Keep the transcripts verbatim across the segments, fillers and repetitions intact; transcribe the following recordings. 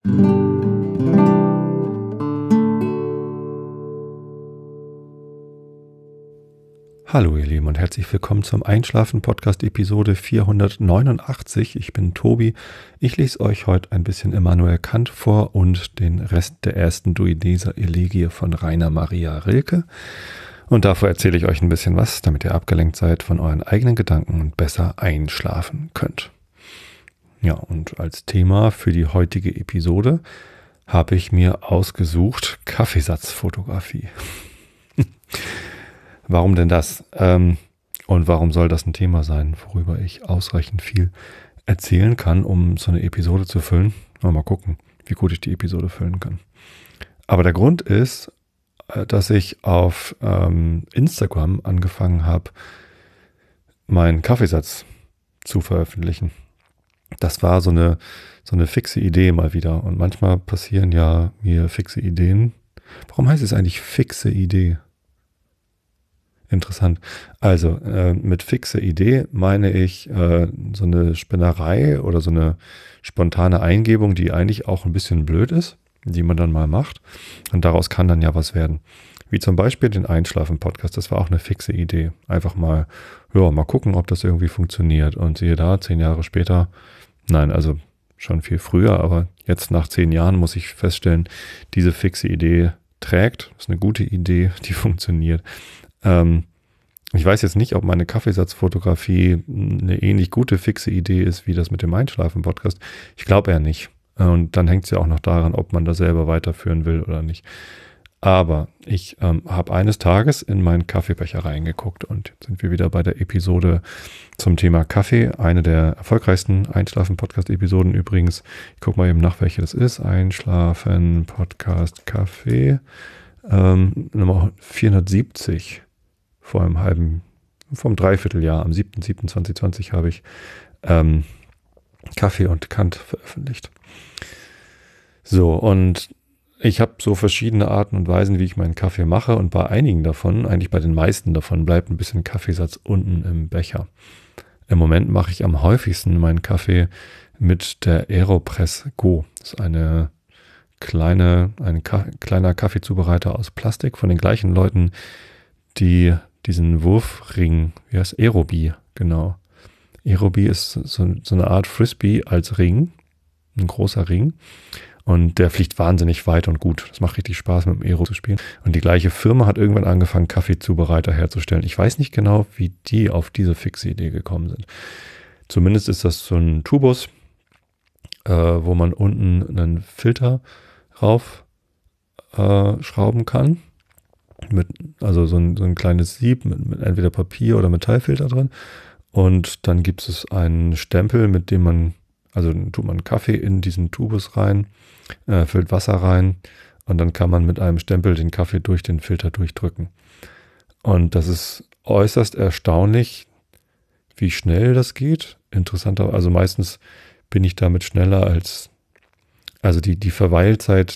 Hallo ihr Lieben und herzlich willkommen zum Einschlafen-Podcast Episode vierhundertneunundachtzig. Ich bin Tobi. Ich lese euch heute ein bisschen Immanuel Kant vor und den Rest der ersten Duideser Elegie von Rainer Maria Rilke. Und davor erzähle ich euch ein bisschen was, damit ihr abgelenkt seid von euren eigenen Gedanken und besser einschlafen könnt. Ja, und als Thema für die heutige Episode habe ich mir ausgesucht Kaffeesatzfotografie. Warum denn das? Ähm, und warum soll das ein Thema sein, worüber ich ausreichend viel erzählen kann, um so eine Episode zu füllen? Mal gucken, wie gut ich die Episode füllen kann. Aber der Grund ist, dass ich auf ähm, Instagram angefangen habe, meinen Kaffeesatz zu veröffentlichen. Das war so eine, so eine fixe Idee mal wieder. Und manchmal passieren ja mir fixe Ideen. Warum heißt es eigentlich fixe Idee? Interessant. Also äh, mit fixe Idee meine ich äh, so eine Spinnerei oder so eine spontane Eingebung, die eigentlich auch ein bisschen blöd ist, die man dann mal macht. Und daraus kann dann ja was werden. Wie zum Beispiel den Einschlafen-Podcast. Das war auch eine fixe Idee. Einfach mal, ja, mal gucken, ob das irgendwie funktioniert. Und siehe da, zehn Jahre später, nein, also schon viel früher, aber jetzt nach zehn Jahren muss ich feststellen, diese fixe Idee trägt. Das ist eine gute Idee, die funktioniert. Ähm, ich weiß jetzt nicht, ob meine Kaffeesatzfotografie eine ähnlich gute, fixe Idee ist, wie das mit dem Einschlafen-Podcast. Ich glaube eher nicht. Und dann hängt es ja auch noch daran, ob man das selber weiterführen will oder nicht. Aber ich ähm, habe eines Tages in meinen Kaffeebecher reingeguckt und jetzt sind wir wieder bei der Episode zum Thema Kaffee. Eine der erfolgreichsten Einschlafen-Podcast-Episoden übrigens. Ich gucke mal eben nach, welche das ist. Einschlafen-Podcast Kaffee. Ähm, Nummer vierhundertsiebzig, vor einem halben, vom Dreivierteljahr, am siebten siebten zweitausendzwanzig habe ich ähm, Kaffee und Kant veröffentlicht. So, und ich habe so verschiedene Arten und Weisen, wie ich meinen Kaffee mache, und bei einigen davon, eigentlich bei den meisten davon, bleibt ein bisschen Kaffeesatz unten im Becher. Im Moment mache ich am häufigsten meinen Kaffee mit der Aeropress Go. Das ist eine kleine, ein Ka- kleiner Kaffeezubereiter aus Plastik von den gleichen Leuten, die diesen Wurfring, wie heißt Aerobie, genau. Aerobie ist so, so eine Art Frisbee als Ring, ein großer Ring, und der fliegt wahnsinnig weit und gut. Das macht richtig Spaß, mit dem Aero zu spielen. Und die gleiche Firma hat irgendwann angefangen, Kaffeezubereiter herzustellen. Ich weiß nicht genau, wie die auf diese fixe Idee gekommen sind. Zumindest ist das so ein Tubus, äh, wo man unten einen Filter rauf äh, schrauben kann. Mit, also so ein, so ein kleines Sieb mit, mit entweder Papier oder Metallfilter drin. Und dann gibt es einen Stempel, mit dem man, also tut man Kaffee in diesen Tubus rein, äh, füllt Wasser rein und dann kann man mit einem Stempel den Kaffee durch den Filter durchdrücken. Und das ist äußerst erstaunlich, wie schnell das geht. Interessanter, also meistens bin ich damit schneller als, also die, die Verweilzeit,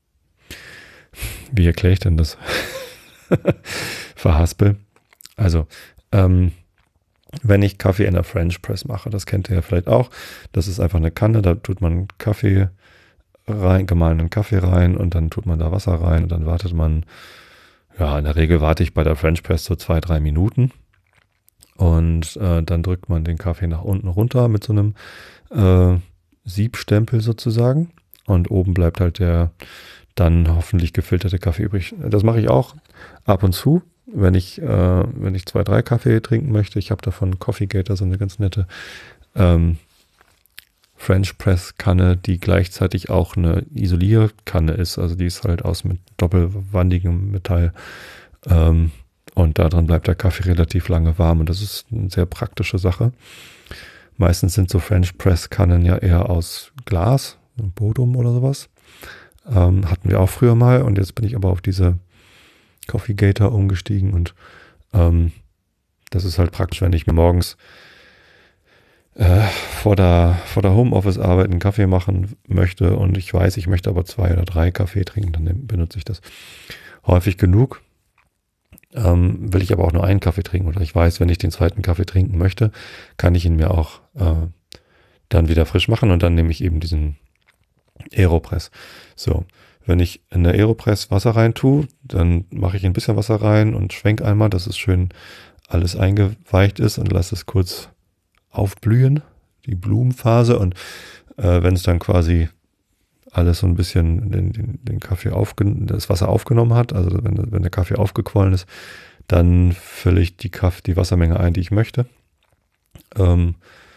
wie erkläre ich denn das? Verhaspel. Also, ähm, wenn ich Kaffee in der French Press mache, das kennt ihr ja vielleicht auch, das ist einfach eine Kanne, da tut man Kaffee rein, gemahlenen Kaffee rein und dann tut man da Wasser rein und dann wartet man, ja, in der Regel warte ich bei der French Press so zwei, drei Minuten und äh, dann drückt man den Kaffee nach unten runter mit so einem äh, Siebstempel sozusagen und oben bleibt halt der dann hoffentlich gefilterte Kaffee übrig. Das mache ich auch ab und zu, wenn ich, äh, wenn ich zwei, drei Kaffee trinken möchte. Ich habe davon Coffee Gator, so eine ganz nette ähm, French Press Kanne, die gleichzeitig auch eine Isolierkanne ist. Also die ist halt aus mit doppelwandigem Metall. Ähm, und daran bleibt der Kaffee relativ lange warm. Und das ist eine sehr praktische Sache. Meistens sind so French Press Kannen ja eher aus Glas, Bodum oder sowas. Ähm, hatten wir auch früher mal und jetzt bin ich aber auf diese Coffee Gator umgestiegen und ähm, das ist halt praktisch, wenn ich mir morgens äh, vor der, vor der Homeoffice-Arbeit einen Kaffee machen möchte und ich weiß, ich möchte aber zwei oder drei Kaffee trinken, dann benutze ich das häufig genug. Ähm, will ich aber auch nur einen Kaffee trinken oder ich weiß, wenn ich den zweiten Kaffee trinken möchte, kann ich ihn mir auch äh, dann wieder frisch machen und dann nehme ich eben diesen Aeropress. So, wenn ich in der Aeropress Wasser rein tue, dann mache ich ein bisschen Wasser rein und schwenke einmal, dass es schön alles eingeweicht ist und lasse es kurz aufblühen, die Blumenphase. Und äh, wenn es dann quasi alles so ein bisschen den, den, den Kaffee aufgen das Wasser aufgenommen hat, also wenn, wenn der Kaffee aufgequollen ist, dann fülle ich die, Kaff die Wassermenge ein, die ich möchte. Ähm,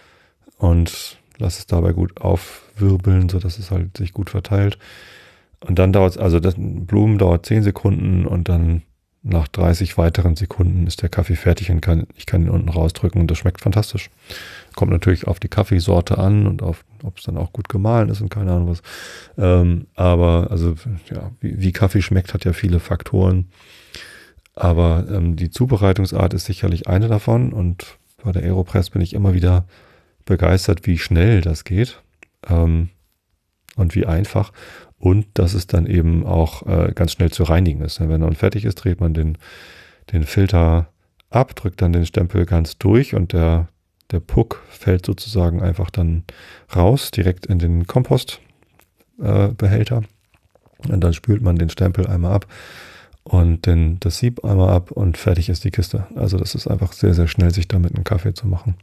und lasse es dabei gut aufwirbeln, sodass es halt sich gut verteilt. Und dann dauert es, also das Blumen dauert zehn Sekunden und dann nach dreißig weiteren Sekunden ist der Kaffee fertig und kann, ich kann ihn unten rausdrücken und das schmeckt fantastisch. Kommt natürlich auf die Kaffeesorte an und auf, ob es dann auch gut gemahlen ist und keine Ahnung was. Ähm, aber also ja, wie, wie Kaffee schmeckt, hat ja viele Faktoren. Aber ähm, die Zubereitungsart ist sicherlich eine davon und bei der Aeropress bin ich immer wieder begeistert, wie schnell das geht ähm, und wie einfach. Und dass es dann eben auch äh, ganz schnell zu reinigen ist. Wenn dann fertig ist, dreht man den, den Filter ab, drückt dann den Stempel ganz durch und der, der Puck fällt sozusagen einfach dann raus, direkt in den Kompostbehälter. Äh, und dann spült man den Stempel einmal ab und den, das Sieb einmal ab und fertig ist die Kiste. Also das ist einfach sehr, sehr schnell, sich damit einen Kaffee zu machen.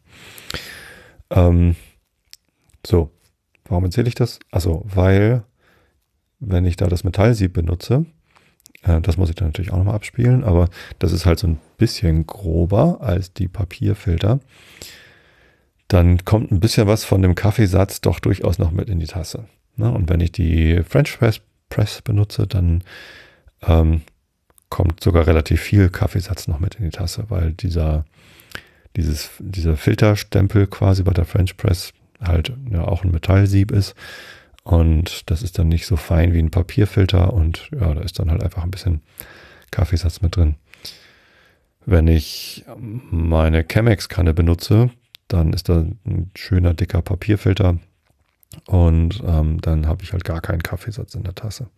Ähm, so, warum erzähle ich das? Also, weil wenn ich da das Metallsieb benutze, äh, das muss ich dann natürlich auch nochmal abspielen, aber das ist halt so ein bisschen grober als die Papierfilter, dann kommt ein bisschen was von dem Kaffeesatz doch durchaus noch mit in die Tasse. Ne? Und wenn ich die French Press, Press benutze, dann ähm, kommt sogar relativ viel Kaffeesatz noch mit in die Tasse, weil dieser, dieses, dieser Filterstempel quasi bei der French Press halt ja auch ein Metallsieb ist. Und das ist dann nicht so fein wie ein Papierfilter und ja, da ist dann halt einfach ein bisschen Kaffeesatz mit drin. Wenn ich meine Chemex-Kanne benutze, dann ist da ein schöner dicker Papierfilter und ähm, dann habe ich halt gar keinen Kaffeesatz in der Tasse.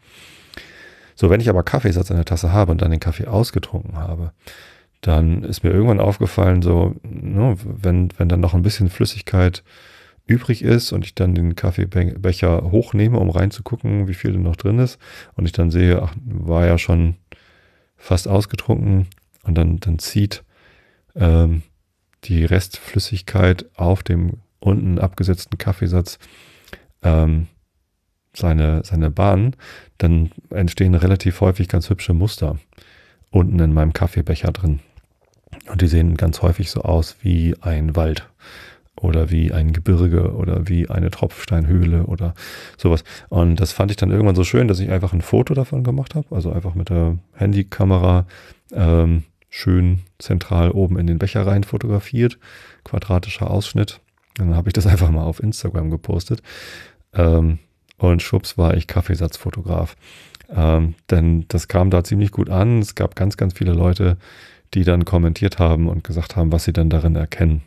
So, wenn ich aber Kaffeesatz in der Tasse habe und dann den Kaffee ausgetrunken habe, dann ist mir irgendwann aufgefallen, so, ne, wenn, wenn dann noch ein bisschen Flüssigkeit übrig ist und ich dann den Kaffeebecher hochnehme, um reinzugucken, wie viel da noch drin ist und ich dann sehe, ach, war ja schon fast ausgetrunken und dann, dann zieht ähm, die Restflüssigkeit auf dem unten abgesetzten Kaffeesatz ähm, seine, seine Bahn, dann entstehen relativ häufig ganz hübsche Muster unten in meinem Kaffeebecher drin. Und die sehen ganz häufig so aus wie ein Wald. Oder wie ein Gebirge oder wie eine Tropfsteinhöhle oder sowas. Und das fand ich dann irgendwann so schön, dass ich einfach ein Foto davon gemacht habe. Also einfach mit der Handykamera ähm, schön zentral oben in den Becher rein fotografiert. Quadratischer Ausschnitt. Und dann habe ich das einfach mal auf Instagram gepostet. Ähm, und schwupps war ich Kaffeesatzfotograf. Ähm, denn das kam da ziemlich gut an. Es gab ganz, ganz viele Leute, die dann kommentiert haben und gesagt haben, was sie dann darin erkennen.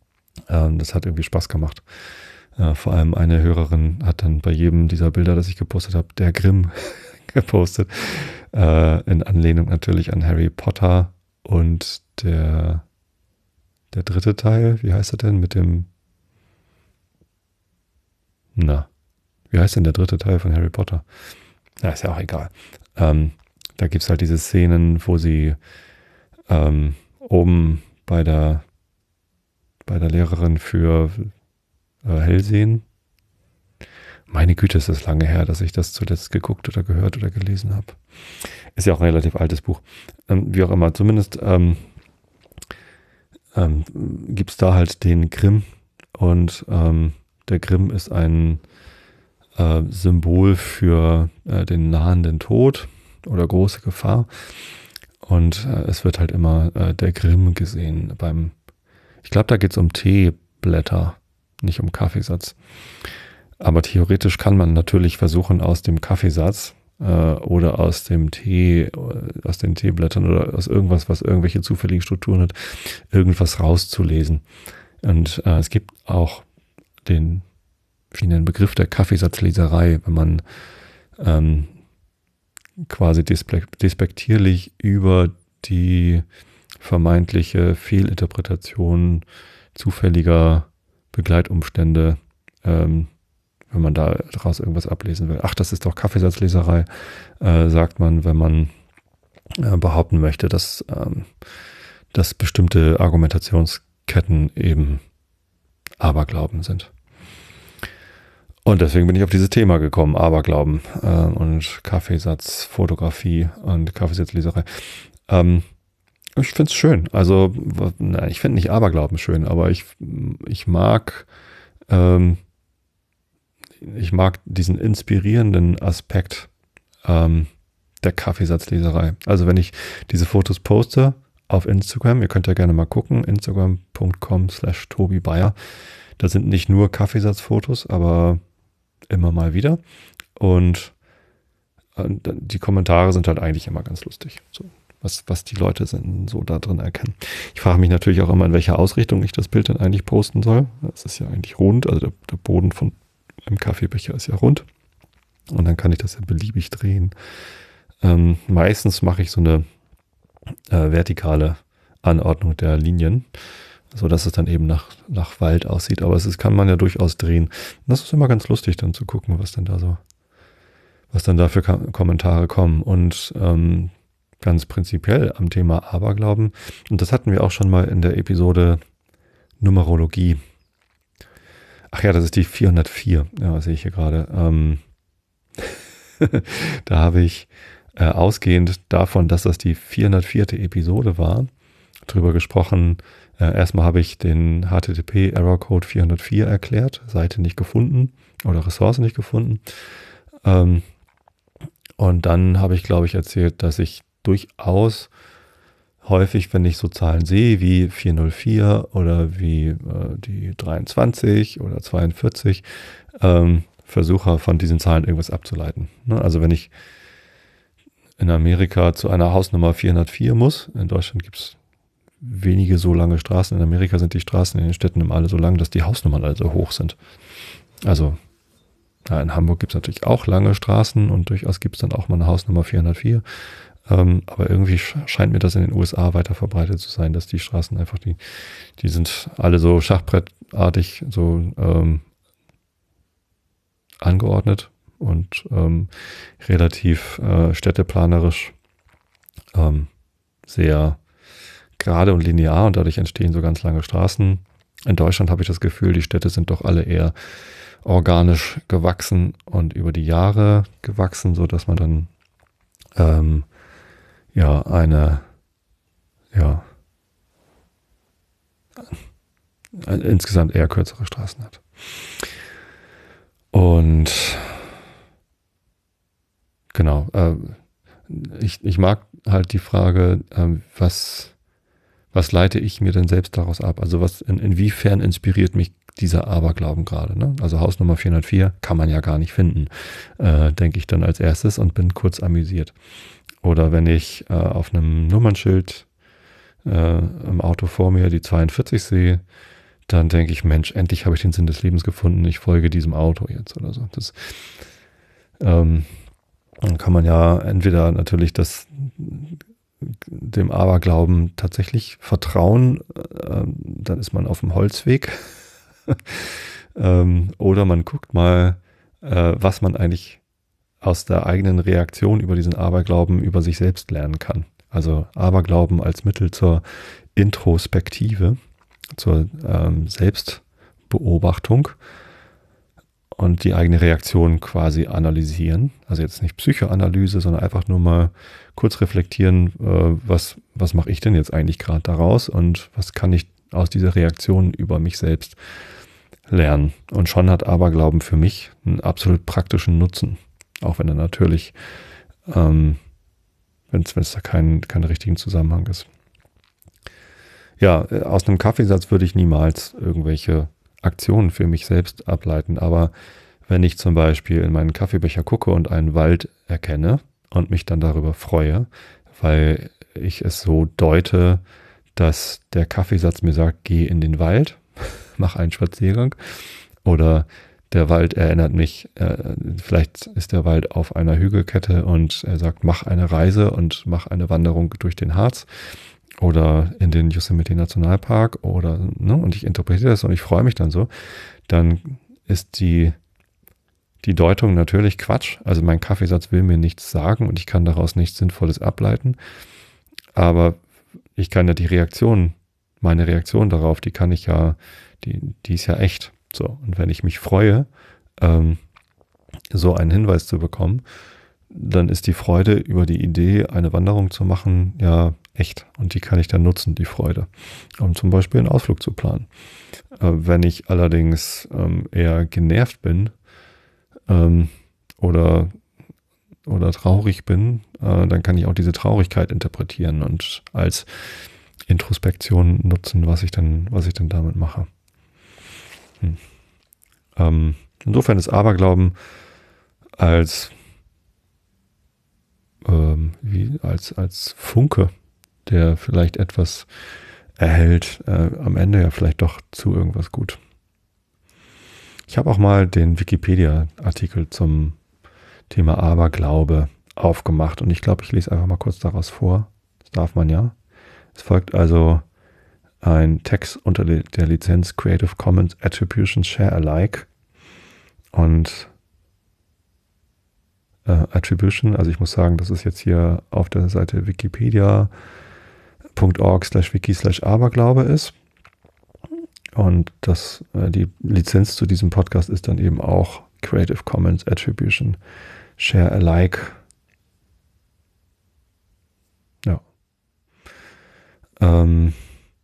Das hat irgendwie Spaß gemacht. Äh, vor allem eine Hörerin hat dann bei jedem dieser Bilder, das ich gepostet habe, der Grimm gepostet. Äh, in Anlehnung natürlich an Harry Potter und der, der dritte Teil, wie heißt er denn? Mit dem, na, wie heißt denn der dritte Teil von Harry Potter? Na, ist ja auch egal. Ähm, da gibt es halt diese Szenen, wo sie ähm, oben bei der bei der Lehrerin für äh, Hellsehen. Meine Güte, ist das lange her, dass ich das zuletzt geguckt oder gehört oder gelesen habe. Ist ja auch ein relativ altes Buch. Ähm, wie auch immer, zumindest ähm, ähm, gibt es da halt den Grimm und ähm, der Grimm ist ein äh, Symbol für äh, den nahenden Tod oder große Gefahr und äh, es wird halt immer äh, der Grimm gesehen beim Ich glaube, da geht es um Teeblätter, nicht um Kaffeesatz. Aber theoretisch kann man natürlich versuchen, aus dem Kaffeesatz äh, oder aus dem Tee, aus den Teeblättern oder aus irgendwas, was irgendwelche zufälligen Strukturen hat, irgendwas rauszulesen. Und äh, es gibt auch den verschiedenen Begriff der Kaffeesatzleserei, wenn man ähm, quasi despektierlich über die vermeintliche Fehlinterpretation zufälliger Begleitumstände ähm, wenn man da daraus irgendwas ablesen will. Ach, das ist doch Kaffeesatzleserei, äh, sagt man, wenn man äh, behaupten möchte, dass, ähm, dass bestimmte Argumentationsketten eben Aberglauben sind. Und deswegen bin ich auf dieses Thema gekommen, Aberglauben äh, und Kaffeesatzfotografie und Kaffeesatzleserei. Ähm, ich finde es schön. Also, na, ich finde nicht Aberglauben schön, aber ich, ich mag ähm, ich mag diesen inspirierenden Aspekt ähm, der Kaffeesatzleserei. Also wenn ich diese Fotos poste auf Instagram, ihr könnt ja gerne mal gucken, instagram punkt com slash Tobi Bayer. Da sind nicht nur Kaffeesatzfotos, aber immer mal wieder. Und äh, die Kommentare sind halt eigentlich immer ganz lustig. So, was, was die Leute sind, so da drin erkennen. Ich frage mich natürlich auch immer, in welcher Ausrichtung ich das Bild dann eigentlich posten soll. Es ist ja eigentlich rund, also der, der Boden von einem Kaffeebecher ist ja rund. Und dann kann ich das ja beliebig drehen. Ähm, meistens mache ich so eine äh, vertikale Anordnung der Linien, so dass es dann eben nach, nach Wald aussieht. Aber es ist, kann man ja durchaus drehen. Und das ist immer ganz lustig, dann zu gucken, was dann da so, was dann da für Ka- Kommentare kommen. Und ähm, ganz prinzipiell am Thema Aberglauben, und das hatten wir auch schon mal in der Episode Numerologie. Ach ja, das ist die vierhundertvier, ja, sehe ich hier gerade. Ähm, da habe ich äh, ausgehend davon, dass das die vierhundertvierte Episode war, drüber gesprochen. Äh, erstmal habe ich den H T T P Error Code vierhundertvier erklärt, Seite nicht gefunden oder Ressource nicht gefunden. Ähm, und dann habe ich, glaube ich, erzählt, dass ich durchaus häufig, wenn ich so Zahlen sehe wie vierhundertvier oder wie äh, die dreiundzwanzig oder zweiundvierzig, ähm, versuche von diesen Zahlen irgendwas abzuleiten. Ne? Also wenn ich in Amerika zu einer Hausnummer vierhundertvier muss, in Deutschland gibt es wenige so lange Straßen, in Amerika sind die Straßen in den Städten immer alle so lang, dass die Hausnummern alle so hoch sind. Also ja, in Hamburg gibt es natürlich auch lange Straßen und durchaus gibt es dann auch mal eine Hausnummer vierhundertvier. Ähm, aber irgendwie scheint mir das in den U S A weiter verbreitet zu sein, dass die Straßen einfach, die, die sind alle so schachbrettartig so ähm, angeordnet und ähm, relativ äh, städteplanerisch ähm, sehr gerade und linear und dadurch entstehen so ganz lange Straßen. In Deutschland habe ich das Gefühl, die Städte sind doch alle eher organisch gewachsen und über die Jahre gewachsen, so dass man dann ähm, ja eine ja ein, insgesamt eher kürzere Straßen hat. Und genau, äh, ich, ich mag halt die Frage, äh, was, was leite ich mir denn selbst daraus ab? Also was, in, inwiefern inspiriert mich dieser Aberglauben gerade? Ne? Also Hausnummer vierhundertvier kann man ja gar nicht finden, äh, denke ich dann als erstes und bin kurz amüsiert. Oder wenn ich äh, auf einem Nummernschild äh, im Auto vor mir die zweiundvierzig sehe, dann denke ich, Mensch, endlich habe ich den Sinn des Lebens gefunden, ich folge diesem Auto jetzt oder so. Das ähm, dann kann man ja entweder natürlich das dem Aberglauben tatsächlich vertrauen, äh, dann ist man auf dem Holzweg. ähm, oder man guckt mal, äh, was man eigentlich aus der eigenen Reaktion über diesen Aberglauben über sich selbst lernen kann. Also Aberglauben als Mittel zur Introspektive, zur ähm, Selbstbeobachtung und die eigene Reaktion quasi analysieren. Also jetzt nicht Psychoanalyse, sondern einfach nur mal kurz reflektieren, äh, was, was mache ich denn jetzt eigentlich gerade daraus und was kann ich aus dieser Reaktion über mich selbst lernen. Und schon hat Aberglauben für mich einen absolut praktischen Nutzen. Auch wenn er natürlich, ähm, wenn es da keinen keinen richtigen Zusammenhang ist. Ja, aus einem Kaffeesatz würde ich niemals irgendwelche Aktionen für mich selbst ableiten. Aber wenn ich zum Beispiel in meinen Kaffeebecher gucke und einen Wald erkenne und mich dann darüber freue, weil ich es so deute, dass der Kaffeesatz mir sagt, geh in den Wald, mach einen Spaziergang, oder der Wald erinnert mich, äh, vielleicht ist der Wald auf einer Hügelkette und er sagt, mach eine Reise und mach eine Wanderung durch den Harz oder in den Yosemite Nationalpark oder, ne, und ich interpretiere das und ich freue mich dann so, dann ist die die Deutung natürlich Quatsch. Also mein Kaffeesatz will mir nichts sagen und ich kann daraus nichts Sinnvolles ableiten. Aber ich kann ja die Reaktion, meine Reaktion darauf, die kann ich ja, die, die ist ja echt. So, und wenn ich mich freue, ähm, so einen Hinweis zu bekommen, dann ist die Freude über die Idee, eine Wanderung zu machen, ja echt. Und die kann ich dann nutzen, die Freude, um zum Beispiel einen Ausflug zu planen. Äh, wenn ich allerdings ähm, eher genervt bin ähm, oder, oder traurig bin, äh, dann kann ich auch diese Traurigkeit interpretieren und als Introspektion nutzen, was ich denn, was ich denn damit mache. Hm. Ähm, insofern ist Aberglauben als ähm, wie als als Funke, der vielleicht etwas erhält, äh, am Ende ja vielleicht doch zu irgendwas gut. Ich habe auch mal den Wikipedia-Artikel zum Thema Aberglaube aufgemacht und ich glaube, ich lese einfach mal kurz daraus vor. Das darf man ja. Es folgt also ein Text unter der Lizenz Creative Commons Attribution Share Alike und äh, Attribution, also ich muss sagen, das ist jetzt hier auf der Seite wikipedia punkt org slash wiki slash Aberglaube ist. Und das, äh, die Lizenz zu diesem Podcast ist dann eben auch Creative Commons Attribution Share Alike. Ja. Ähm,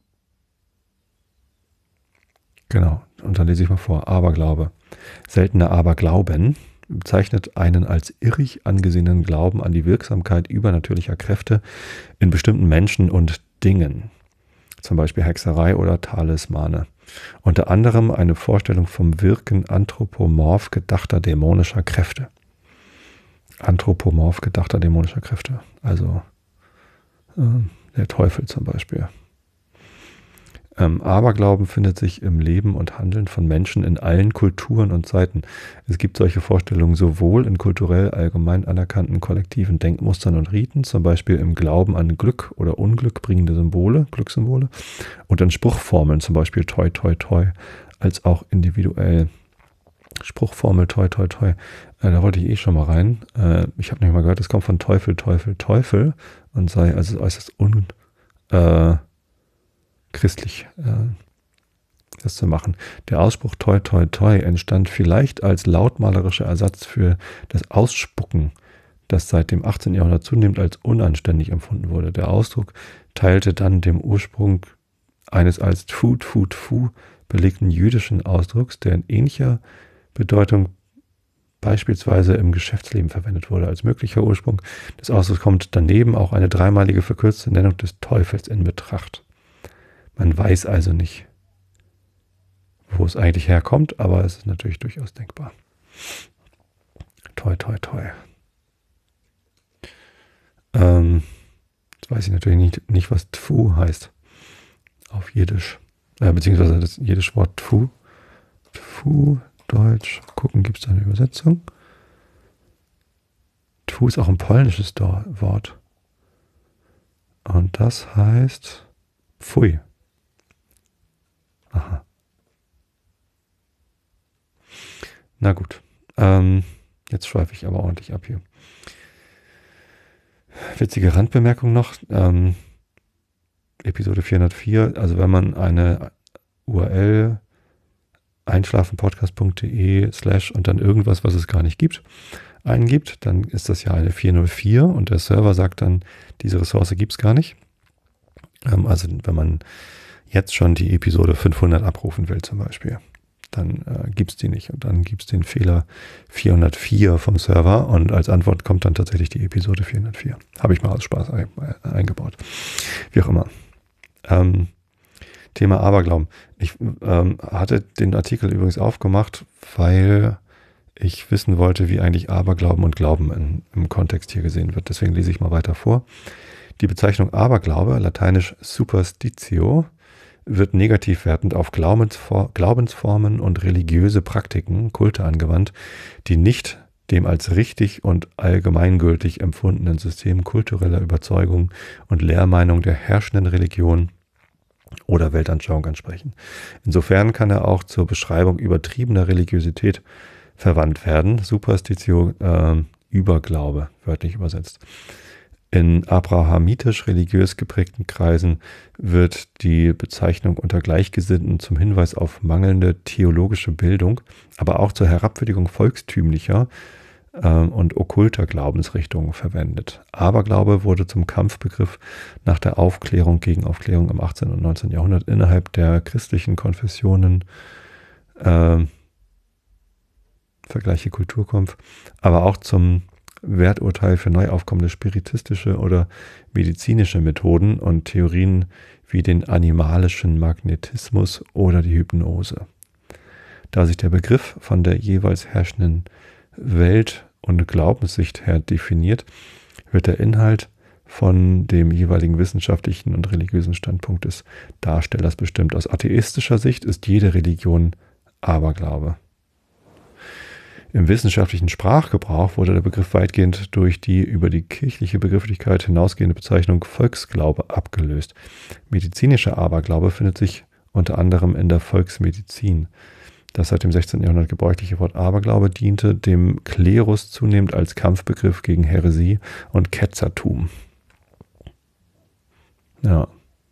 genau. Und dann lese ich mal vor. Aberglaube. Seltener Aberglauben bezeichnet einen als irrig angesehenen Glauben an die Wirksamkeit übernatürlicher Kräfte in bestimmten Menschen und Dingen. Zum Beispiel Hexerei oder Talismane. Unter anderem eine Vorstellung vom Wirken anthropomorph gedachter dämonischer Kräfte. Anthropomorph gedachter dämonischer Kräfte. Also äh, der Teufel zum Beispiel. Ähm, Aberglauben findet sich im Leben und Handeln von Menschen in allen Kulturen und Zeiten. Es gibt solche Vorstellungen sowohl in kulturell allgemein anerkannten kollektiven Denkmustern und Riten, zum Beispiel im Glauben an Glück oder Unglück bringende Symbole, Glückssymbole, und in Spruchformeln, zum Beispiel toi toi toi, als auch individuell. Spruchformel toi toi toi, äh, da wollte ich eh schon mal rein. Äh, ich habe nicht mal gehört, es kommt von Teufel, Teufel, Teufel und sei also äußerst un... Äh, christlich äh, das zu machen. Der Ausspruch toi toi toi entstand vielleicht als lautmalerischer Ersatz für das Ausspucken, das seit dem achtzehnten Jahrhundert zunehmend als unanständig empfunden wurde. Der Ausdruck teilte dann dem Ursprung eines als Tfu Tfu Tfu belegten jüdischen Ausdrucks, der in ähnlicher Bedeutung beispielsweise im Geschäftsleben verwendet wurde. Als möglicher Ursprung des Ausdrucks kommt daneben auch eine dreimalige verkürzte Nennung des Teufels in Betracht. Man weiß also nicht, wo es eigentlich herkommt, aber es ist natürlich durchaus denkbar. Toi, toi, toi. Ähm, jetzt weiß ich natürlich nicht, nicht was Tfu heißt auf Jiddisch. Äh, beziehungsweise das jiddische Wort Tfu. Tfu, Deutsch. Gucken, gibt es da eine Übersetzung? Tfu ist auch ein polnisches Wort. Und das heißt Pfui. Aha. Na gut. Ähm, jetzt schweife ich aber ordentlich ab hier. Witzige Randbemerkung noch. Ähm, Episode vierhundertvier. Also wenn man eine U R L einschlafenpodcast.de slash und dann irgendwas, was es gar nicht gibt, eingibt, dann ist das ja eine vierhundertvier und der Server sagt dann, diese Ressource gibt es gar nicht. Ähm, also wenn man jetzt schon die Episode fünfhundert abrufen will zum Beispiel, dann äh, gibt es die nicht und dann gibt es den Fehler vierhundertvier vom Server und als Antwort kommt dann tatsächlich die Episode vierhundertvier. Habe ich mal aus Spaß ein, äh, eingebaut. Wie auch immer. Ähm, Thema Aberglauben. Ich ähm, hatte den Artikel übrigens aufgemacht, weil ich wissen wollte, wie eigentlich Aberglauben und Glauben in, im Kontext hier gesehen wird. Deswegen lese ich mal weiter vor. Die Bezeichnung Aberglaube, lateinisch superstitio, wird negativ wertend auf Glaubensfor- Glaubensformen und religiöse Praktiken, Kulte angewandt, die nicht dem als richtig und allgemeingültig empfundenen System kultureller Überzeugung und Lehrmeinung der herrschenden Religion oder Weltanschauung ansprechen. Insofern kann er auch zur Beschreibung übertriebener Religiosität verwandt werden. Superstitio, äh, Überglaube, wörtlich übersetzt. In abrahamitisch-religiös geprägten Kreisen wird die Bezeichnung unter Gleichgesinnten zum Hinweis auf mangelnde theologische Bildung, aber auch zur Herabwürdigung volkstümlicher äh, und okkulter Glaubensrichtungen verwendet. Aberglaube wurde zum Kampfbegriff nach der Aufklärung, Gegenaufklärung im achtzehnten und neunzehnten Jahrhundert innerhalb der christlichen Konfessionen, äh, Vergleiche Kulturkampf, aber auch zum Werturteil für neu aufkommende spiritistische oder medizinische Methoden und Theorien wie den animalischen Magnetismus oder die Hypnose. Da sich der Begriff von der jeweils herrschenden Welt- und Glaubenssicht her definiert, wird der Inhalt von dem jeweiligen wissenschaftlichen und religiösen Standpunkt des Darstellers bestimmt. Aus atheistischer Sicht ist jede Religion Aberglaube. Im wissenschaftlichen Sprachgebrauch wurde der Begriff weitgehend durch die über die kirchliche Begrifflichkeit hinausgehende Bezeichnung Volksglaube abgelöst. Medizinischer Aberglaube findet sich unter anderem in der Volksmedizin. Das seit dem sechzehnten Jahrhundert gebräuchliche Wort Aberglaube diente dem Klerus zunehmend als Kampfbegriff gegen Häresie und Ketzertum. Ja.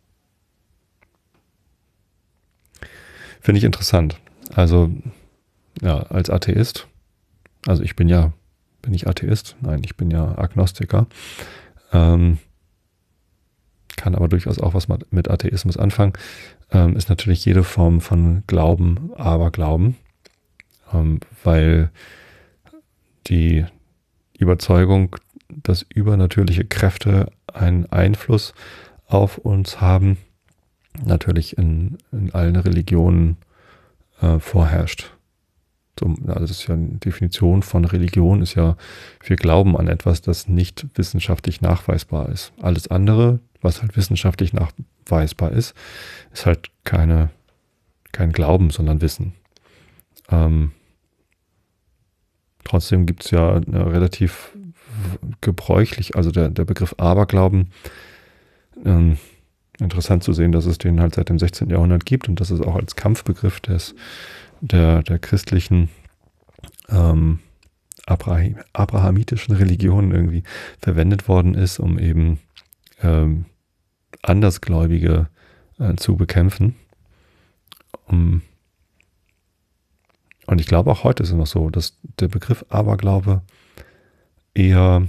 Finde ich interessant. Also, ja, als Atheist, also ich bin ja, bin ich Atheist? Nein, ich bin ja Agnostiker. Ähm, kann aber durchaus auch was mit Atheismus anfangen. Ähm, ist natürlich jede Form von Glauben, Aberglauben, ähm, weil die Überzeugung, dass übernatürliche Kräfte einen Einfluss auf uns haben, natürlich in, in allen Religionen äh, vorherrscht. So, also das ist ja eine Definition von Religion, ist ja, wir glauben an etwas, das nicht wissenschaftlich nachweisbar ist. Alles andere, was halt wissenschaftlich nachweisbar ist, ist halt keine, kein Glauben, sondern Wissen. Ähm, trotzdem gibt es ja eine relativ gebräuchlich, also der, der Begriff Aberglauben, ähm, interessant zu sehen, dass es den halt seit dem sechzehnten Jahrhundert gibt und dass es auch als Kampfbegriff des der, der christlichen ähm, Abraham, abrahamitischen Religion irgendwie verwendet worden ist, um eben ähm, Andersgläubige äh, zu bekämpfen. Um, und ich glaube, auch heute ist es noch so, dass der Begriff Aberglaube eher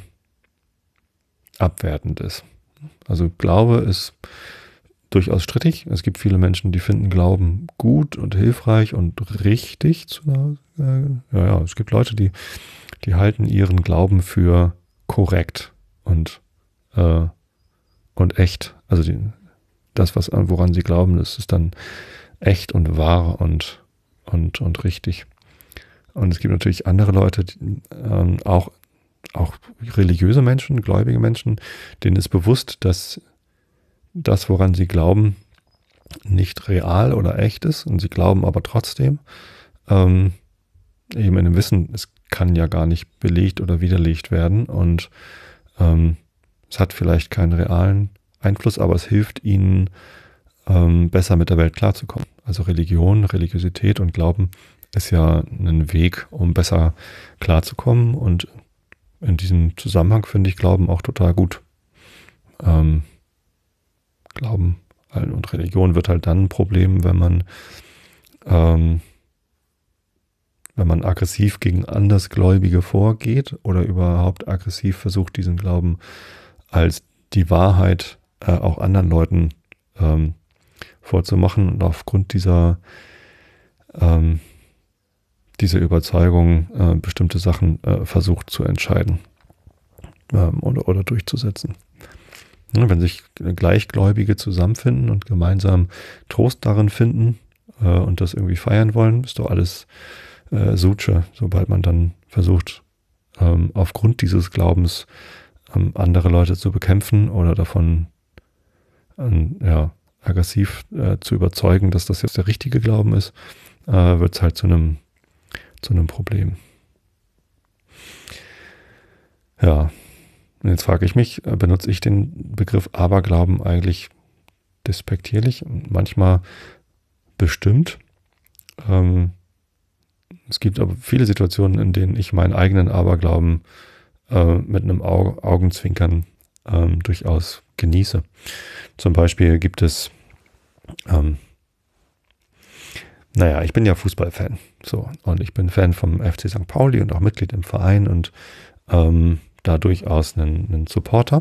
abwertend ist. Also Glaube ist durchaus strittig. Es gibt viele Menschen, die finden Glauben gut und hilfreich und richtig. Zu, äh, ja, ja, es gibt Leute, die, die halten ihren Glauben für korrekt und, äh, und echt. Also die, das, was, woran sie glauben, das ist dann echt und wahr und, und, und richtig. Und es gibt natürlich andere Leute, die, ähm, auch, auch religiöse Menschen, gläubige Menschen, denen ist bewusst, dass das, woran sie glauben, nicht real oder echt ist und sie glauben aber trotzdem, ähm, eben in dem Wissen, es kann ja gar nicht belegt oder widerlegt werden und ähm, es hat vielleicht keinen realen Einfluss, aber es hilft ihnen, ähm, besser mit der Welt klarzukommen. Also Religion, Religiosität und Glauben ist ja ein Weg, um besser klarzukommen und in diesem Zusammenhang finde ich Glauben auch total gut. Ähm, Glauben und Religion wird halt dann ein Problem, wenn man ähm, wenn man aggressiv gegen Andersgläubige vorgeht oder überhaupt aggressiv versucht, diesen Glauben als die Wahrheit äh, auch anderen Leuten ähm, vorzumachen und aufgrund dieser ähm, dieser Überzeugung äh, bestimmte Sachen äh, versucht zu entscheiden ähm, oder, oder durchzusetzen. Wenn sich Gleichgläubige zusammenfinden und gemeinsam Trost darin finden äh, und das irgendwie feiern wollen, ist doch alles äh, Suche, sobald man dann versucht, ähm, aufgrund dieses Glaubens ähm, andere Leute zu bekämpfen oder davon ähm, ja, aggressiv äh, zu überzeugen, dass das jetzt der richtige Glauben ist, äh, wird es halt zu einem zu einem Problem. Ja. Und jetzt frage ich mich, benutze ich den Begriff Aberglauben eigentlich despektierlich? Manchmal bestimmt. Ähm, es gibt aber viele Situationen, in denen ich meinen eigenen Aberglauben äh, mit einem Au- Augenzwinkern ähm, durchaus genieße. Zum Beispiel gibt es, ähm, naja, ich bin ja Fußballfan, so, und ich bin Fan vom F C Sankt Pauli und auch Mitglied im Verein und ähm, da durchaus einen, einen Supporter.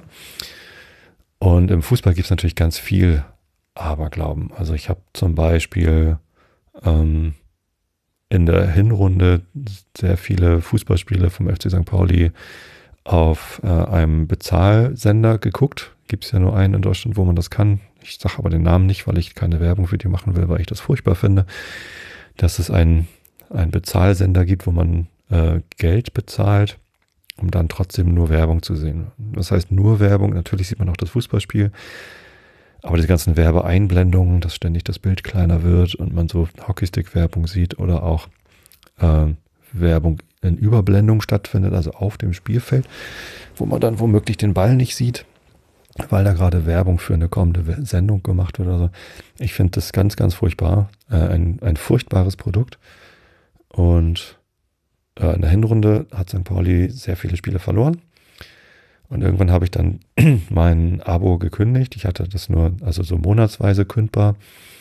Und im Fußball gibt es natürlich ganz viel Aberglauben. Also ich habe zum Beispiel ähm, in der Hinrunde sehr viele Fußballspiele vom F C Sankt Pauli auf äh, einem Bezahlsender geguckt. Gibt es ja nur einen in Deutschland, wo man das kann. Ich sage aber den Namen nicht, weil ich keine Werbung für die machen will, weil ich das furchtbar finde. Dass es einen, einen Bezahlsender gibt, wo man äh, Geld bezahlt, um dann trotzdem nur Werbung zu sehen. Das heißt nur Werbung, natürlich sieht man auch das Fußballspiel, aber diese ganzen Werbeeinblendungen, dass ständig das Bild kleiner wird und man so Hockeystick-Werbung sieht oder auch äh, Werbung in Überblendung stattfindet, also auf dem Spielfeld, wo man dann womöglich den Ball nicht sieht, weil da gerade Werbung für eine kommende Sendung gemacht wird oder so. Ich finde das ganz, ganz furchtbar. Äh, ein, ein furchtbares Produkt. Und äh, in der Hinrunde hat Sankt Pauli sehr viele Spiele verloren. Und irgendwann habe ich dann mein Abo gekündigt. Ich hatte das nur, also so monatsweise kündbar.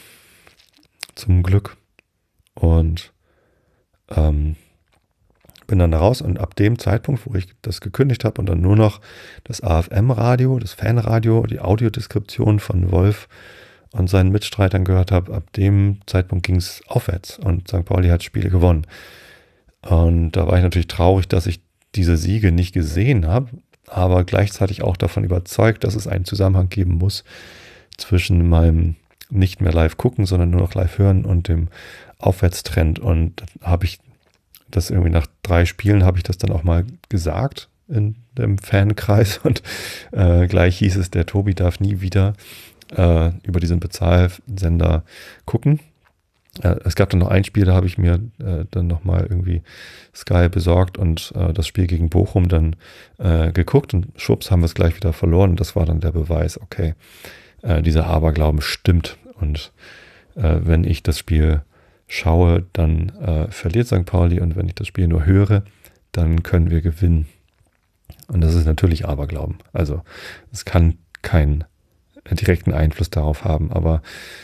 Zum Glück. Und ähm, bin dann da raus und ab dem Zeitpunkt, wo ich das gekündigt habe und dann nur noch das A F M-Radio, das Fanradio, die Audiodeskription von Wolf und seinen Mitstreitern gehört habe, ab dem Zeitpunkt ging es aufwärts und Sankt Pauli hat Spiele gewonnen. Und da war ich natürlich traurig, dass ich diese Siege nicht gesehen habe, aber gleichzeitig auch davon überzeugt, dass es einen Zusammenhang geben muss zwischen meinem nicht mehr live gucken, sondern nur noch live hören und dem Aufwärtstrend. Und da habe ich das irgendwie nach drei Spielen habe ich das dann auch mal gesagt in dem Fankreis und äh, gleich hieß es, der Tobi darf nie wieder äh, über diesen Bezahlsender gucken. Äh, es gab dann noch ein Spiel, da habe ich mir äh, dann nochmal irgendwie Sky besorgt und äh, das Spiel gegen Bochum dann äh, geguckt und schwupps haben wir es gleich wieder verloren und das war dann der Beweis, okay, äh, dieser Aberglauben stimmt und äh, wenn ich das Spiel schaue, dann äh, verliert Sankt Pauli und wenn ich das Spiel nur höre, dann können wir gewinnen. Und das ist natürlich Aberglauben. Also es kann keinen direkten Einfluss darauf haben, aber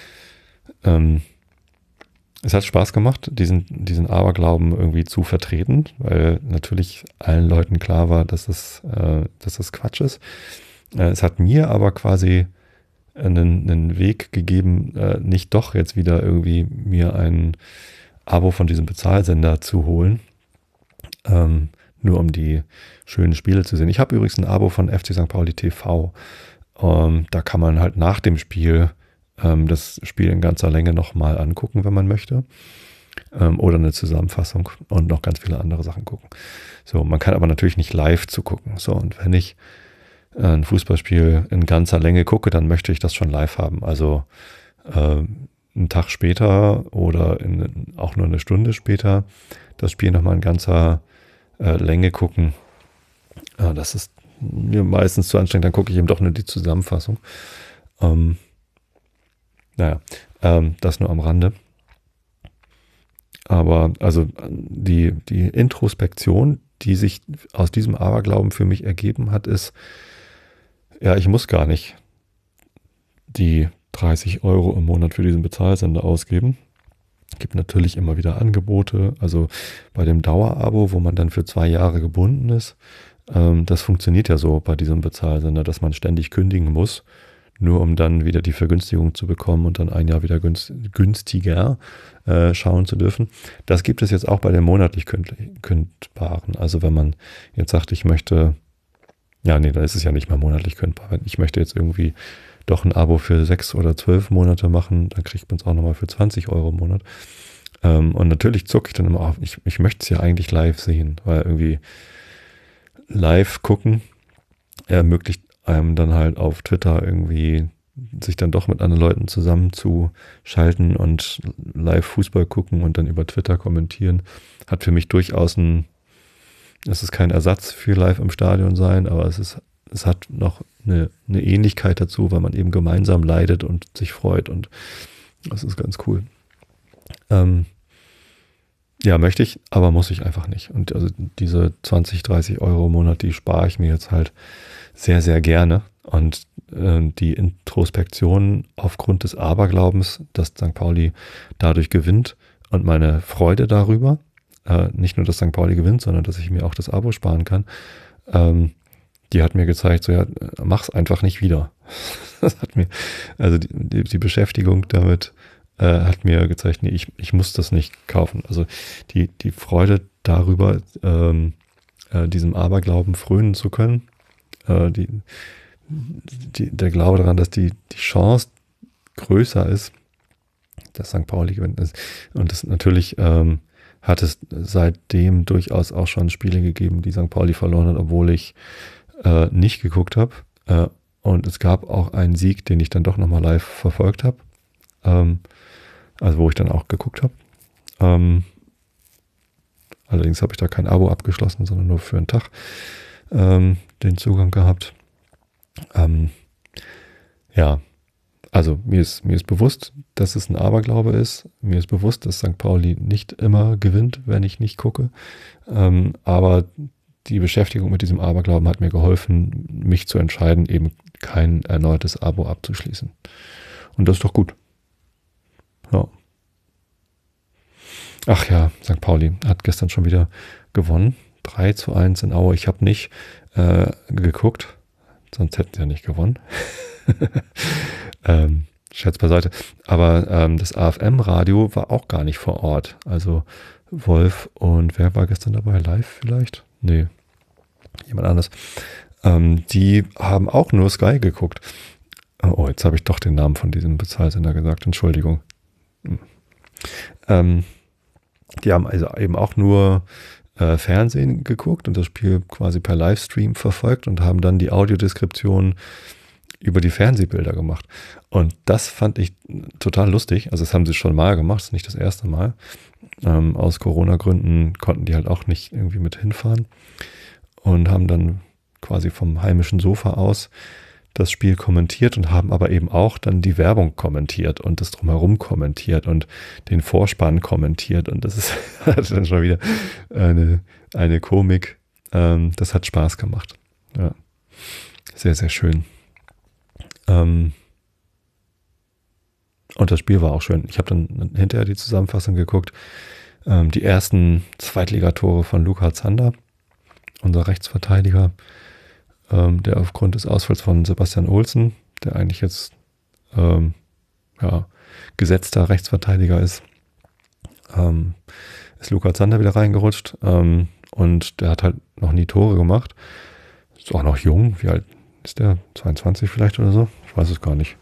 ähm, es hat Spaß gemacht, diesen, diesen Aberglauben irgendwie zu vertreten, weil natürlich allen Leuten klar war, dass das, äh, dass das Quatsch ist. Äh, es hat mir aber quasi einen, einen Weg gegeben, äh, nicht doch jetzt wieder irgendwie mir ein Abo von diesem Bezahlsender zu holen, ähm, nur um die schönen Spiele zu sehen. Ich habe übrigens ein Abo von F C Sankt Pauli T V. Ähm, da kann man halt nach dem Spiel ähm, das Spiel in ganzer Länge nochmal angucken, wenn man möchte. Ähm, oder eine Zusammenfassung und noch ganz viele andere Sachen gucken. So, man kann aber natürlich nicht live zugucken. So, und wenn ich ein Fußballspiel in ganzer Länge gucke, dann möchte ich das schon live haben. Also äh, einen Tag später oder in, auch nur eine Stunde später das Spiel nochmal in ganzer äh, Länge gucken. Äh, das ist mir meistens zu anstrengend, dann gucke ich eben doch nur die Zusammenfassung. Ähm, naja, ähm, das nur am Rande. Aber also die, die Introspektion, die sich aus diesem Aberglauben für mich ergeben hat, ist, ja, ich muss gar nicht die dreißig Euro im Monat für diesen Bezahlsender ausgeben. Es gibt natürlich immer wieder Angebote, also bei dem Dauerabo, wo man dann für zwei Jahre gebunden ist, ähm, das funktioniert ja so bei diesem Bezahlsender, dass man ständig kündigen muss, nur um dann wieder die Vergünstigung zu bekommen und dann ein Jahr wieder günstiger äh, schauen zu dürfen. Das gibt es jetzt auch bei den monatlich kündbaren. Also wenn man jetzt sagt, ich möchte Ja, nee, dann ist es ja nicht mal monatlich kündbar. Wenn ich möchte jetzt irgendwie doch ein Abo für sechs oder zwölf Monate machen, dann kriegt man es auch nochmal für zwanzig Euro im Monat. Ähm, und natürlich zucke ich dann immer auf. Ich, ich möchte es ja eigentlich live sehen, weil irgendwie live gucken ermöglicht einem dann halt auf Twitter irgendwie sich dann doch mit anderen Leuten zusammenzuschalten und live Fußball gucken und dann über Twitter kommentieren. Hat für mich durchaus ein Es ist kein Ersatz für live im Stadion sein, aber es ist, es hat noch eine, eine Ähnlichkeit dazu, weil man eben gemeinsam leidet und sich freut und das ist ganz cool. Ähm, Ja, möchte ich, aber muss ich einfach nicht. Und also diese zwanzig, dreißig Euro im Monat, die spare ich mir jetzt halt sehr, sehr gerne. Und äh, die Introspektion aufgrund des Aberglaubens, dass Sankt Pauli dadurch gewinnt und meine Freude darüber, äh, nicht nur, dass Sankt Pauli gewinnt, sondern dass ich mir auch das Abo sparen kann, ähm, die hat mir gezeigt, so ja, mach's einfach nicht wieder. Das hat mir, also die, die, die Beschäftigung damit äh, hat mir gezeigt, nee, ich, ich muss das nicht kaufen. Also die, die Freude darüber, ähm, äh, diesem Aberglauben frönen zu können, äh, die, die, der Glaube daran, dass die, die Chance größer ist, dass Sankt Pauli gewinnt ist. Und das natürlich ähm, hat es seitdem durchaus auch schon Spiele gegeben, die Sankt Pauli verloren hat, obwohl ich äh, nicht geguckt habe. Äh, und es gab auch einen Sieg, den ich dann doch nochmal live verfolgt habe. Ähm, also wo ich dann auch geguckt habe. Ähm, allerdings habe ich da kein Abo abgeschlossen, sondern nur für einen Tag ähm, den Zugang gehabt. Ähm, ja, also mir ist, mir ist bewusst, dass es ein Aberglaube ist. Mir ist bewusst, dass Sankt Pauli nicht immer gewinnt, wenn ich nicht gucke. Ähm, aber die Beschäftigung mit diesem Aberglauben hat mir geholfen, mich zu entscheiden, eben kein erneutes Abo abzuschließen. Und das ist doch gut. Ja. Ach ja, Sankt Pauli hat gestern schon wieder gewonnen. drei zu eins in Aue. Ich habe nicht äh, geguckt, sonst hätten sie ja nicht gewonnen. ähm, Scherz beiseite. Aber ähm, das A F M-Radio war auch gar nicht vor Ort. Also Wolf und wer war gestern dabei? Live vielleicht? Nee, jemand anderes. Ähm, die haben auch nur Sky geguckt. Oh, jetzt habe ich doch den Namen von diesem Bezahlsender gesagt. Entschuldigung. Hm. Ähm, die haben also eben auch nur äh, Fernsehen geguckt und das Spiel quasi per Livestream verfolgt und haben dann die Audiodeskription über die Fernsehbilder gemacht. Und das fand ich total lustig. Also das haben sie schon mal gemacht, das ist nicht das erste Mal. Ähm, aus Corona-Gründen konnten die halt auch nicht irgendwie mit hinfahren und haben dann quasi vom heimischen Sofa aus das Spiel kommentiert und haben aber eben auch dann die Werbung kommentiert und das Drumherum kommentiert und den Vorspann kommentiert. Und das ist hat dann schon wieder eine, eine Komik. Ähm, das hat Spaß gemacht. Ja. Sehr, sehr schön. Ähm, und das Spiel war auch schön. Ich habe dann hinterher die Zusammenfassung geguckt. Ähm, die ersten Zweitligatore von Luca Zander, unser Rechtsverteidiger, ähm, der aufgrund des Ausfalls von Sebastian Olsen, der eigentlich jetzt ähm, ja, gesetzter Rechtsverteidiger ist, ähm, ist Luca Zander wieder reingerutscht. Ähm, und der hat halt noch nie Tore gemacht. Ist auch noch jung. Wie alt ist der? zweiundzwanzig vielleicht oder so? Ich weiß es gar nicht.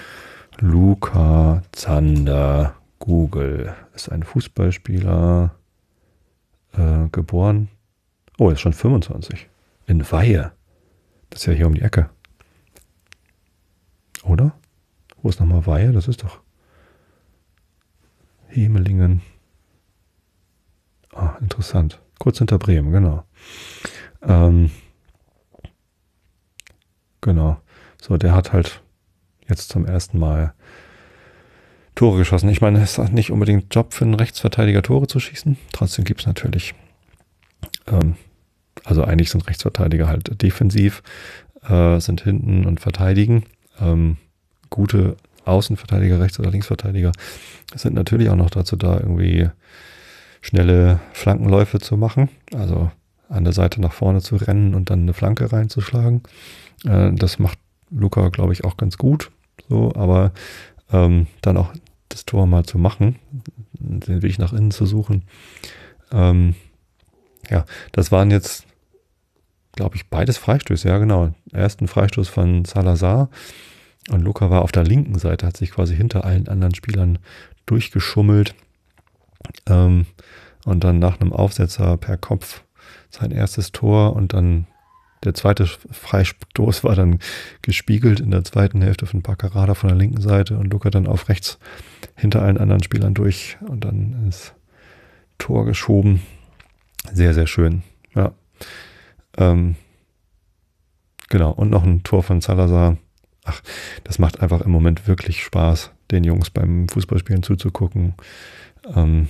Luca Zander, Google, ist ein Fußballspieler, äh, geboren. Oh, er ist schon fünfundzwanzig. In Weihe. Das ist ja hier um die Ecke. Oder? Wo ist nochmal Weihe? Das ist doch Hemelingen. Ah, interessant. Kurz hinter Bremen, genau. Ähm, genau. So, der hat halt jetzt zum ersten Mal Tore geschossen. Ich meine, es ist nicht unbedingt Job für einen Rechtsverteidiger, Tore zu schießen. Trotzdem gibt es natürlich, ähm, also eigentlich sind Rechtsverteidiger halt defensiv, äh, sind hinten und verteidigen. Ähm, gute Außenverteidiger, Rechts- oder Linksverteidiger sind natürlich auch noch dazu da, irgendwie schnelle Flankenläufe zu machen. Also an der Seite nach vorne zu rennen und dann eine Flanke reinzuschlagen. Äh, das macht Luca, glaube ich, auch ganz gut. So, aber ähm, dann auch das Tor mal zu machen, den Weg nach innen zu suchen. Ähm, ja, das waren jetzt, glaube ich, beides Freistöße. Ja, genau. Erst ein Freistoß von Salazar und Luca war auf der linken Seite, hat sich quasi hinter allen anderen Spielern durchgeschummelt. Ähm, und dann nach einem Aufsetzer per Kopf sein erstes Tor und dann der zweite Freistoß war dann gespiegelt in der zweiten Hälfte von Paccarada von der linken Seite und Luca dann auf rechts hinter allen anderen Spielern durch und dann ins Tor geschoben. Sehr, sehr schön. Ja. Ähm, genau. Und noch ein Tor von Salazar. Ach, das macht einfach im Moment wirklich Spaß, den Jungs beim Fußballspielen zuzugucken. Ähm,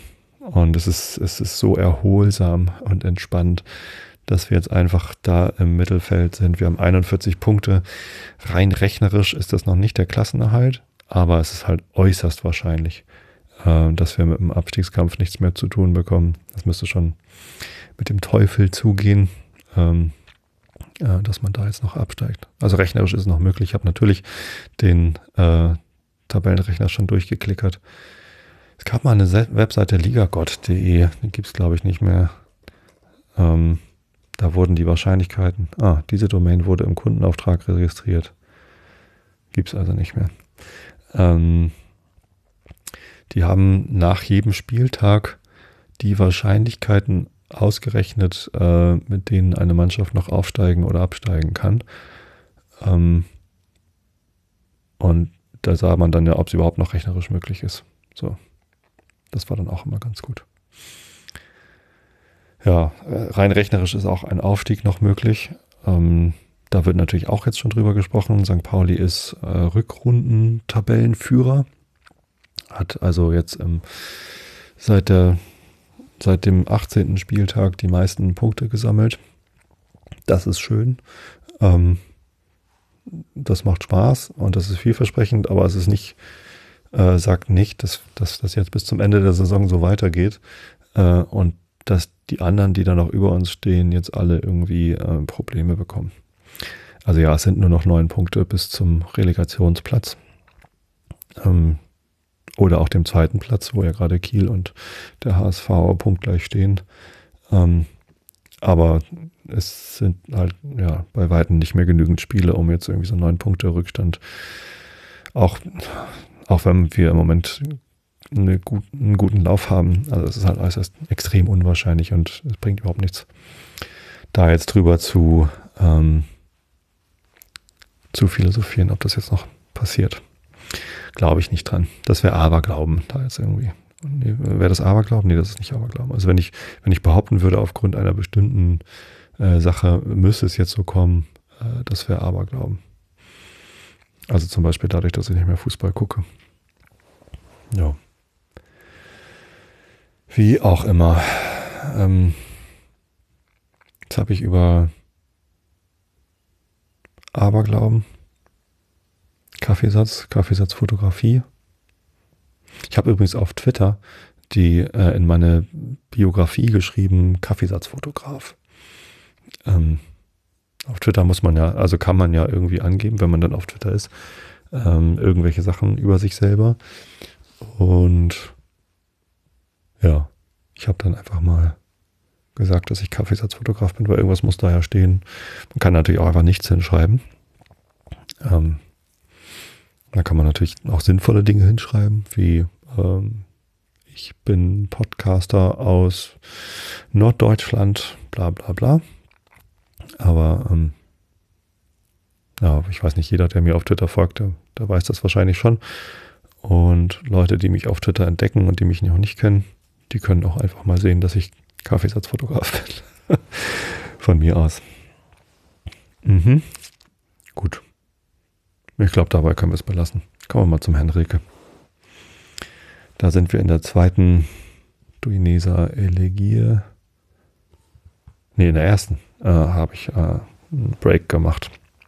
Und es ist, es ist so erholsam und entspannt, dass wir jetzt einfach da im Mittelfeld sind. Wir haben einundvierzig Punkte. Rein rechnerisch ist das noch nicht der Klassenerhalt, aber es ist halt äußerst wahrscheinlich, äh, dass wir mit dem Abstiegskampf nichts mehr zu tun bekommen. Das müsste schon mit dem Teufel zugehen, ähm, äh, dass man da jetzt noch absteigt. Also rechnerisch ist es noch möglich. Ich habe natürlich den äh, Tabellenrechner schon durchgeklickert. Es gab mal eine Webseite ligagott punkt de, die gibt es glaube ich nicht mehr. Ähm, da wurden die Wahrscheinlichkeiten, ah, diese Domain wurde im Kundenauftrag registriert. Gibt es also nicht mehr. Ähm, die haben nach jedem Spieltag die Wahrscheinlichkeiten ausgerechnet, äh, mit denen eine Mannschaft noch aufsteigen oder absteigen kann. Ähm, und da sah man dann ja, ob es überhaupt noch rechnerisch möglich ist. So. Das war dann auch immer ganz gut. Ja, rein rechnerisch ist auch ein Aufstieg noch möglich. Ähm, da wird natürlich auch jetzt schon drüber gesprochen. Sankt Pauli ist äh, Rückrunden-Tabellenführer. Hat also jetzt ähm, seit, der, seit dem achtzehnten Spieltag die meisten Punkte gesammelt. Das ist schön. Ähm, das macht Spaß und das ist vielversprechend, aber es ist nicht, äh, sagt nicht, dass, dass das jetzt bis zum Ende der Saison so weitergeht. Äh, und dass die anderen, die da noch über uns stehen, jetzt alle irgendwie äh, Probleme bekommen. Also ja, es sind nur noch neun Punkte bis zum Relegationsplatz. Ähm, oder auch dem zweiten Platz, wo ja gerade Kiel und der H S V punktgleich stehen. Ähm, aber es sind halt ja bei weitem nicht mehr genügend Spiele, um jetzt irgendwie so neun Punkte Rückstand. Auch, auch wenn wir im Moment Eine gut, einen guten Lauf haben. Also es ist halt äußerst extrem unwahrscheinlich und es bringt überhaupt nichts, da jetzt drüber zu, ähm, zu philosophieren, ob das jetzt noch passiert. Glaube ich nicht dran. Das wäre Aberglauben da jetzt irgendwie. Nee, wäre das Aberglauben? Nee, das ist nicht Aberglauben. Also wenn ich, wenn ich behaupten würde, aufgrund einer bestimmten äh, Sache müsste es jetzt so kommen, äh, das wäre Aberglauben. Also zum Beispiel dadurch, dass ich nicht mehr Fußball gucke. Ja. Wie auch immer. Ähm, jetzt habe ich über Aberglauben, Kaffeesatz, Kaffeesatzfotografie. Ich habe übrigens auf Twitter die äh, in meine Biografie geschrieben, Kaffeesatzfotograf. Ähm, auf Twitter muss man ja, also kann man ja irgendwie angeben, wenn man dann auf Twitter ist, ähm, irgendwelche Sachen über sich selber. Und ja, ich habe dann einfach mal gesagt, dass ich Kaffeesatzfotograf bin, weil irgendwas muss da ja stehen. Man kann natürlich auch einfach nichts hinschreiben. Ähm, da kann man natürlich auch sinnvolle Dinge hinschreiben, wie ähm, ich bin Podcaster aus Norddeutschland, bla bla bla. Aber ähm, ja, ich weiß nicht, jeder, der mir auf Twitter folgt, der, der weiß das wahrscheinlich schon. Und Leute, die mich auf Twitter entdecken und die mich noch nicht kennen, die können auch einfach mal sehen, dass ich Kaffeesatzfotograf bin. Von mir aus. Mhm. Gut. Ich glaube, dabei können wir es belassen. Kommen wir mal zum Herrn Rilke. Da sind wir in der zweiten Duineser Elegie. Nee, in der ersten äh, habe ich äh, einen Break gemacht.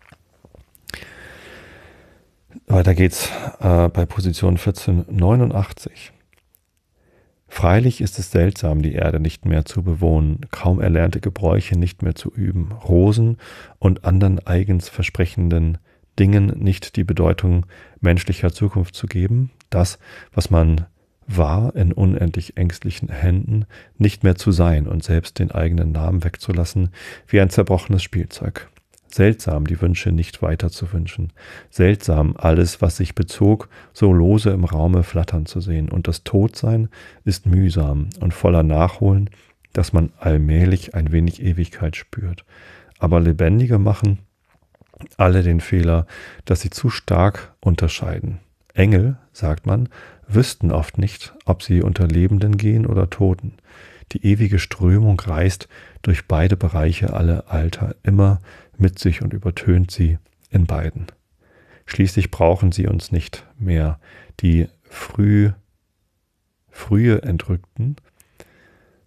Weiter geht's äh, bei Position vierzehnhundertneunundachtzig. Freilich ist es seltsam, die Erde nicht mehr zu bewohnen, kaum erlernte Gebräuche nicht mehr zu üben, Rosen und anderen eigens versprechenden Dingen nicht die Bedeutung menschlicher Zukunft zu geben, das, was man war, in unendlich ängstlichen Händen nicht mehr zu sein und selbst den eigenen Namen wegzulassen wie ein zerbrochenes Spielzeug. Seltsam, die Wünsche nicht weiter zu wünschen. Seltsam, alles, was sich bezog, so lose im Raume flattern zu sehen. Und das Todsein ist mühsam und voller Nachholen, dass man allmählich ein wenig Ewigkeit spürt. Aber Lebendige machen alle den Fehler, dass sie zu stark unterscheiden. Engel, sagt man, wüssten oft nicht, ob sie unter Lebenden gehen oder Toten. Die ewige Strömung reißt durch beide Bereiche alle Alter immer mit sich und übertönt sie in beiden. Schließlich brauchen sie uns nicht mehr. Die früh, frühe Entrückten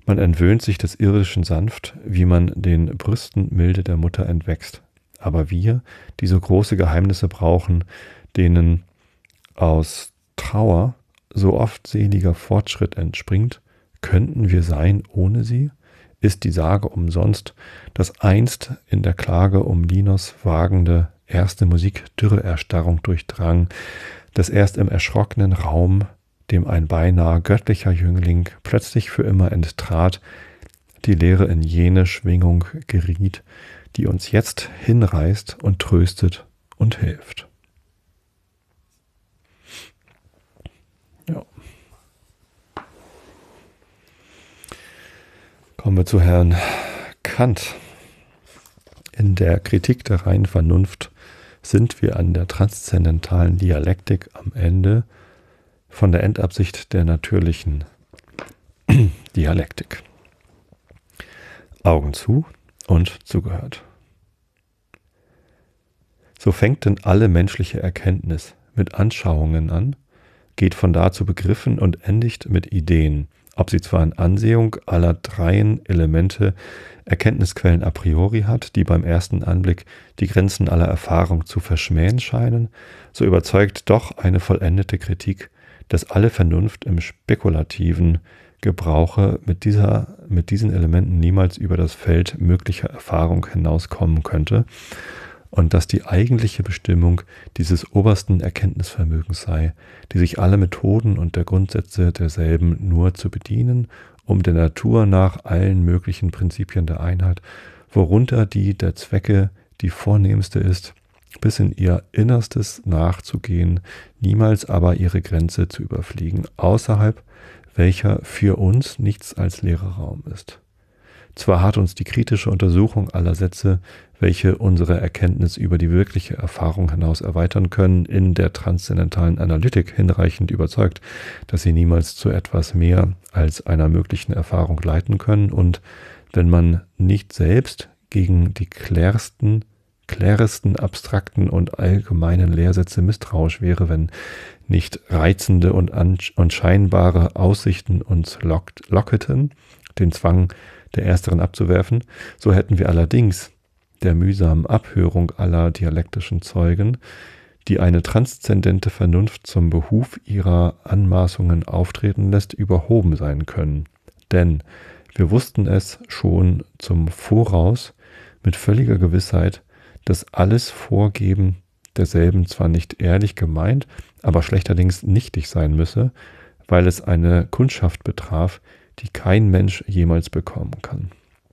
Man entwöhnt sich des Irdischen sanft, wie man den Brüsten milde der Mutter entwächst. Aber wir, die so große Geheimnisse brauchen, denen aus Trauer so oft seliger Fortschritt entspringt, könnten wir sein ohne sie? Ist die Sage umsonst, dass einst in der Klage um Linos wagende erste Musik Dürreerstarrung durchdrang, dass erst im erschrockenen Raum, dem ein beinahe göttlicher Jüngling plötzlich für immer enttrat, die Lehre in jene Schwingung geriet, die uns jetzt hinreißt und tröstet und hilft. Ja. Kommen wir zu Herrn Kant. In der Kritik der reinen Vernunft sind wir an der transzendentalen Dialektik am Ende von der Endabsicht der natürlichen Dialektik. Augen zu und zugehört. So fängt denn alle menschliche Erkenntnis mit Anschauungen an, geht von da zu Begriffen und endigt mit Ideen, ob sie zwar in Ansehung aller dreien Elemente Erkenntnisquellen a priori hat, die beim ersten Anblick die Grenzen aller Erfahrung zu verschmähen scheinen, so überzeugt doch eine vollendete Kritik, dass alle Vernunft im spekulativen Gebrauche mit, dieser, mit diesen Elementen niemals über das Feld möglicher Erfahrung hinauskommen könnte und dass die eigentliche Bestimmung dieses obersten Erkenntnisvermögens sei, die sich alle Methoden und der Grundsätze derselben nur zu bedienen, um der Natur nach allen möglichen Prinzipien der Einheit, worunter die der Zwecke die vornehmste ist, bis in ihr Innerstes nachzugehen, niemals aber ihre Grenze zu überfliegen, außerhalb welcher für uns nichts als leerer Raum ist. Zwar hat uns die kritische Untersuchung aller Sätze, welche unsere Erkenntnis über die wirkliche Erfahrung hinaus erweitern können, in der transzendentalen Analytik hinreichend überzeugt, dass sie niemals zu etwas mehr als einer möglichen Erfahrung leiten können und, wenn man nicht selbst gegen die klärsten, kläresten, abstrakten und allgemeinen Lehrsätze misstrauisch wäre, wenn nicht reizende und, und scheinbare Aussichten uns lockt, locketen, den Zwang der ersteren abzuwerfen, so hätten wir allerdings der mühsamen Abhörung aller dialektischen Zeugen, die eine transzendente Vernunft zum Behuf ihrer Anmaßungen auftreten lässt, überhoben sein können. Denn wir wussten es schon zum Voraus mit völliger Gewissheit, dass alles Vorgeben derselben zwar nicht ehrlich gemeint, aber schlechterdings nichtig sein müsse, weil es eine Kundschaft betraf, die kein Mensch jemals bekommen kann.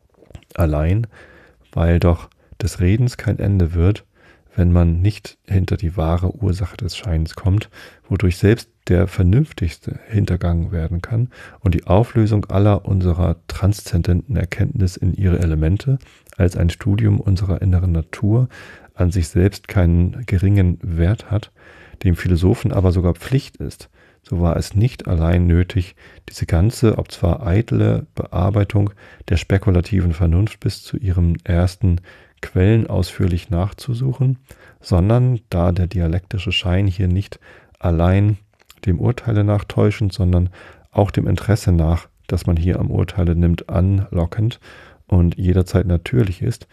Allein, weil doch des Redens kein Ende wird, wenn man nicht hinter die wahre Ursache des Scheins kommt, wodurch selbst der Vernünftigste hintergangen werden kann und die Auflösung aller unserer transzendenten Erkenntnis in ihre Elemente als ein Studium unserer inneren Natur an sich selbst keinen geringen Wert hat, dem Philosophen aber sogar Pflicht ist, so war es nicht allein nötig, diese ganze, ob zwar eitle Bearbeitung der spekulativen Vernunft bis zu ihrem ersten Quellen ausführlich nachzusuchen, sondern da der dialektische Schein hier nicht allein dem Urteile nach täuschend, sondern auch dem Interesse nach, das man hier am Urteile nimmt, anlockend und jederzeit natürlich ist,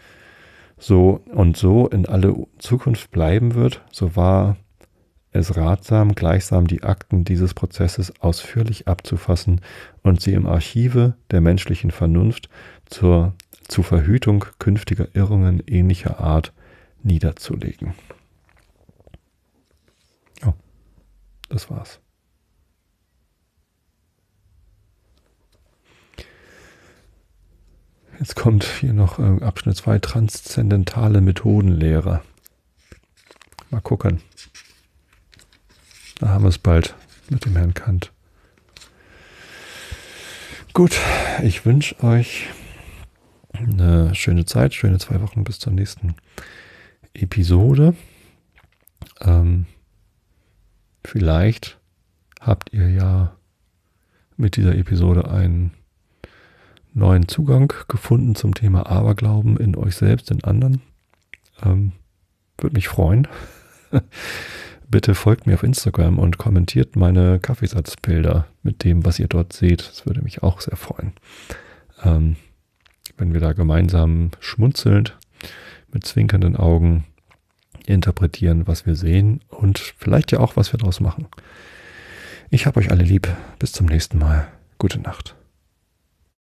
so und so in alle Zukunft bleiben wird, so war es ratsam, gleichsam die Akten dieses Prozesses ausführlich abzufassen und sie im Archive der menschlichen Vernunft zur, zur Verhütung künftiger Irrungen ähnlicher Art niederzulegen. Oh, das war's. Jetzt kommt hier noch Abschnitt zwei, transzendentale Methodenlehre. Mal gucken. Da haben wir es bald mit dem Herrn Kant. Gut, ich wünsche euch eine schöne Zeit, schöne zwei Wochen bis zur nächsten Episode. Ähm, vielleicht habt ihr ja mit dieser Episode einen neuen Zugang gefunden zum Thema Aberglauben in euch selbst, in anderen. Ähm, würde mich freuen. Bitte folgt mir auf Instagram und kommentiert meine Kaffeesatzbilder mit dem, was ihr dort seht. Das würde mich auch sehr freuen. ähm, wenn wir da gemeinsam schmunzelnd mit zwinkernden Augen interpretieren, was wir sehen und vielleicht ja auch, was wir daraus machen. Ich habe euch alle lieb. Bis zum nächsten Mal. Gute Nacht.